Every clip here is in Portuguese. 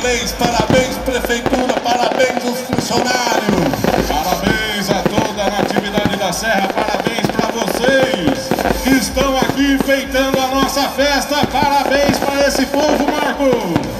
Parabéns, parabéns, prefeitura, parabéns aos funcionários. Parabéns a toda a Natividade da Serra, parabéns para vocês que estão aqui enfeitando a nossa festa. Parabéns para esse povo, Marcos.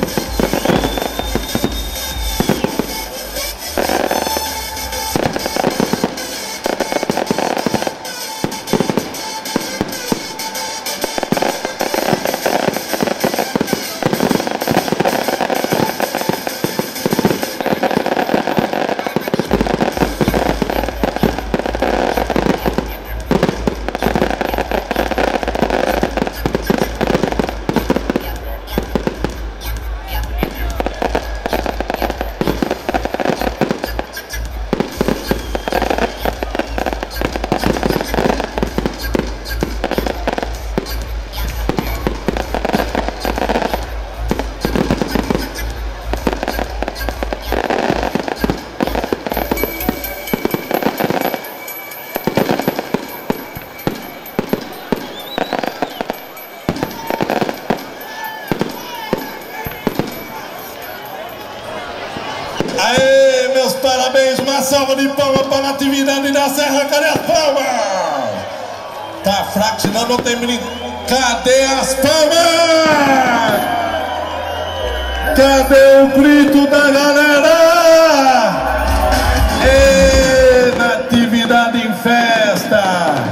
Aê, meus parabéns, uma salva de palmas para a Natividade da Serra. Cadê as palmas? Tá fraco, senão não tem menino. Cadê as palmas? Cadê o grito da galera? Ê, Natividade em festa.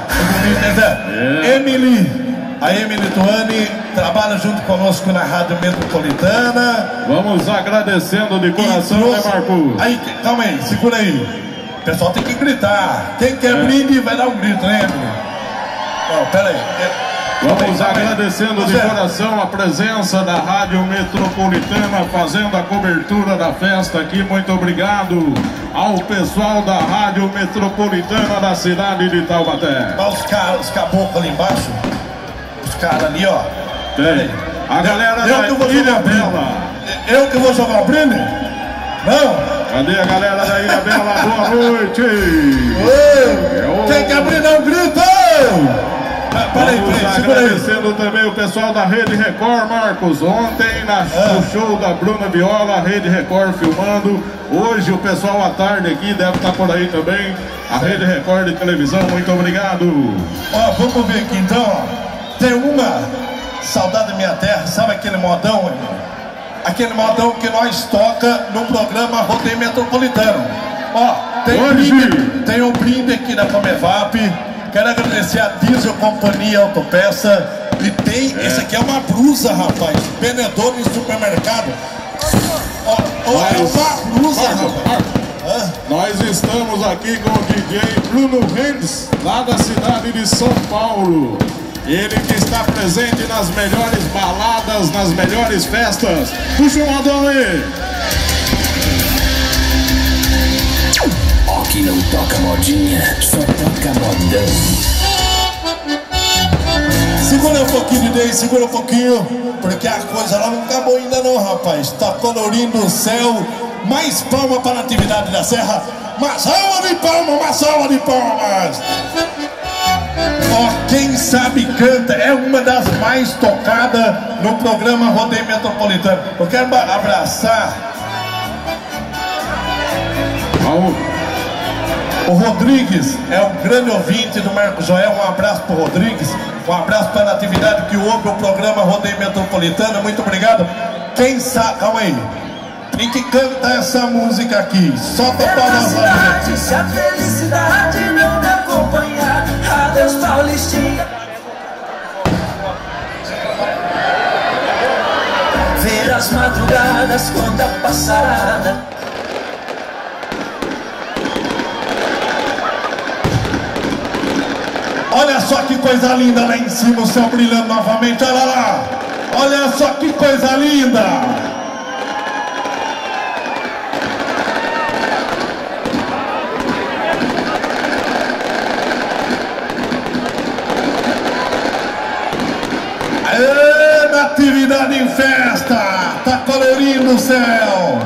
Emily. A Emily Tuani trabalha junto conosco na Rádio Metropolitana. Vamos agradecendo de coração, né, Marcos? Aí, calma aí, segura aí. O pessoal tem que gritar. Quem quer brinde vai dar um grito, né, Emily? Não, pera aí. Vamos agradecendo de coração a presença da Rádio Metropolitana fazendo a cobertura da festa aqui. Muito obrigado ao pessoal da Rádio Metropolitana da cidade de Taubaté. Os caboclos ali embaixo. Os caras ali, ó. Tem. A galera da Ilha Bela. Eu que vou jogar o brinde? Não? Cadê a galera da Ilha Bela? Boa noite! Quem quer brindar um grito? Vamos agradecendo também o pessoal da Rede Record, Marcos. Ontem no show da Bruna Viola, a Rede Record filmando. Hoje o pessoal à tarde aqui deve estar por aí também. A Rede Record de televisão, muito obrigado. Ó, vamos ver aqui então, ó. Tem uma Saudade da Minha Terra, sabe aquele modão, irmão? Aquele modão que nós toca no programa Rodeio Metropolitano. Ó, tem um brinde aqui da Comevap. Quero agradecer a Diesel Companhia Autopeça. E tem, esse aqui é uma blusa, rapaz. Vendedor em supermercado. Ó, é uma blusa, rapaz. Nós estamos aqui com o DJ Bruno Rendes, lá da cidade de São Paulo. Ele que está presente nas melhores baladas, nas melhores festas. Puxa um modão aí. Aqui não toca modinha, só toca modão. Segura um pouquinho, DJ, segura um pouquinho. Porque a coisa lá não acabou ainda não, rapaz. Tá colorindo o céu. Mais palma para a Natividade da Serra. Uma salva de palmas, uma salva de palmas. Ó, quem sabe canta, é uma das mais tocadas no programa Rodeio Metropolitano. Eu quero abraçar o Rodrigues, é um grande ouvinte do Marco Joel. Um abraço pro Rodrigues, um abraço para a Natividade que ouve o programa Rodeio Metropolitano. Muito obrigado. Quem sabe, calma aí, tem que cantar essa música aqui. Solta para nós lá. Se a felicidade não me acompanhar, adeus Paulistinha. Ver as madrugadas quando a passarada. Olha só que coisa linda lá em cima, o céu brilhando novamente. Olha lá, olha só que coisa linda. Aê, Natividade em festa, tá colorindo o céu.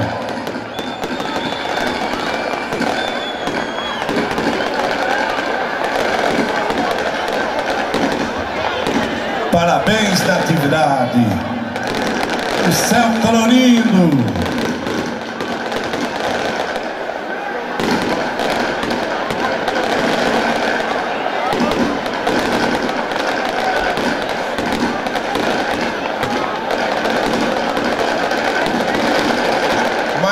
Parabéns, Natividade. O céu colorindo.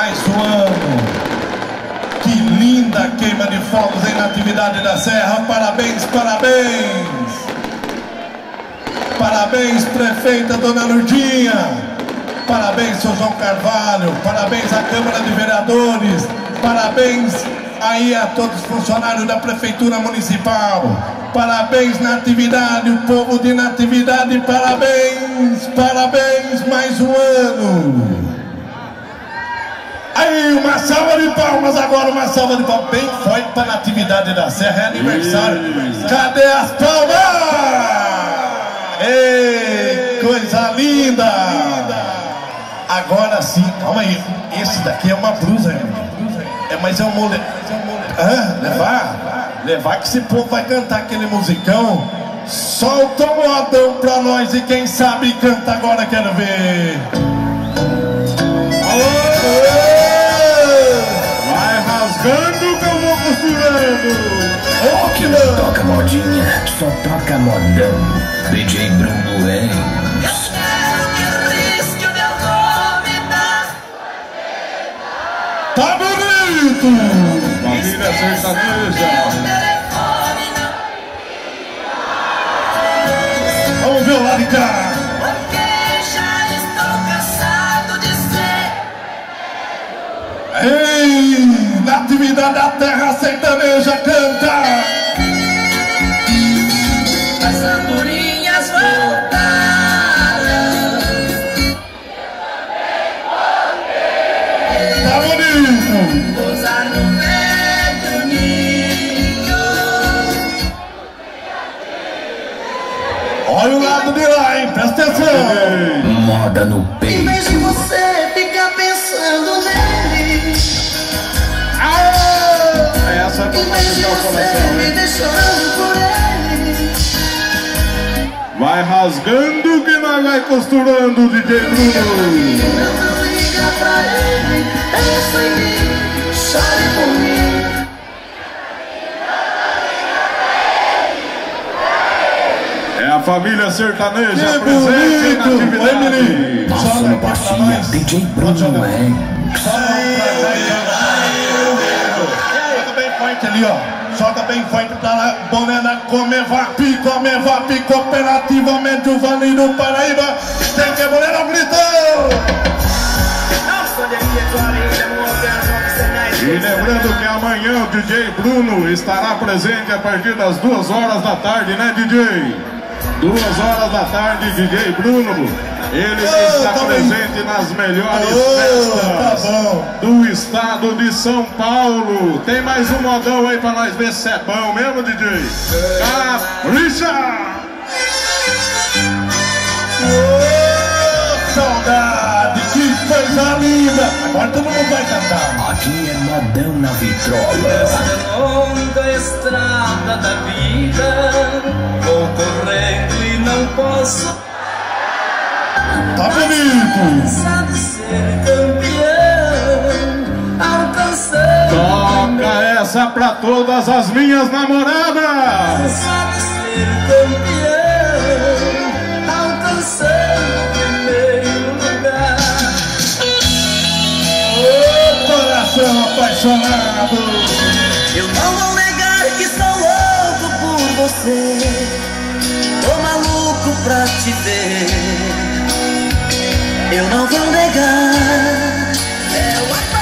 mais um ano. Que linda queima de fogos em Natividade da Serra. Parabéns, parabéns. Parabéns, prefeita Dona Lurdinha. Parabéns, seu João Carvalho. Parabéns à Câmara de Vereadores. Parabéns aí a todos os funcionários da Prefeitura Municipal. Parabéns, Natividade, o povo de Natividade. Parabéns, parabéns, mais um ano. Aí, uma salva de palmas agora, uma salva de palmas bem forte para Natividade da Serra, é aniversário. Cadê as palmas? Ei, coisa linda! Agora sim, calma aí, esse daqui é uma blusa, mas é um moleque. Levar que esse povo vai cantar aquele musicão. Solta um modão pra nós e quem sabe canta agora, quero ver. Rasgando que eu vou costurando. Aqui não toca modinha, só toca modão. DJ Bruno Reis. Tá bonito! Família sertaneja. Vamos ver o lado de cá. Ei, Natividade da Terra Sertaneja canta. As andorinhas voltaram. Tá bonito. Pousar no velho ninho. Olha o lado de lá, hein? Presta atenção. Moda no Em peito. vez de você ficar pensando nele, Essa é pra em vez de machucar o você coração, me hein? deixando por ele, Vai rasgando que nós vai costurando, DJ Bruno. não liga pra ele, pensa em mim, chore por mim. É a família sertaneja Que presente na bonito. Oi, atividade. menino. Passando baixinha, DJ Bruno Reis. Joga bem forte ali, ó. Joga bem forte pra lá. Boné da Comevap, Cooperativa Médio do Paraíba. Tem que boné no gritão. E lembrando que amanhã o DJ Bruno estará presente a partir das 2 horas da tarde, né, DJ? 2 horas da tarde, DJ Bruno. Ele está tá presente nas melhores Tá festas bom. do estado de São Paulo. Tem mais um modão aí pra nós ver se é bom mesmo, DJ? Capricha! Saudade, que coisa linda. Agora todo mundo vai cantar. Aqui é modão na vitrola. Esta longa estrada da vida, vou correndo e não posso. Tá bonito. Sabe ser campeão, alcançando. Toca essa pra todas as minhas namoradas! Sabe ser campeão, alcançando o primeiro lugar. Ô, coração apaixonado. Eu não vou negar que sou louco por você, tô maluco pra te ver. Eu não vou negar, é o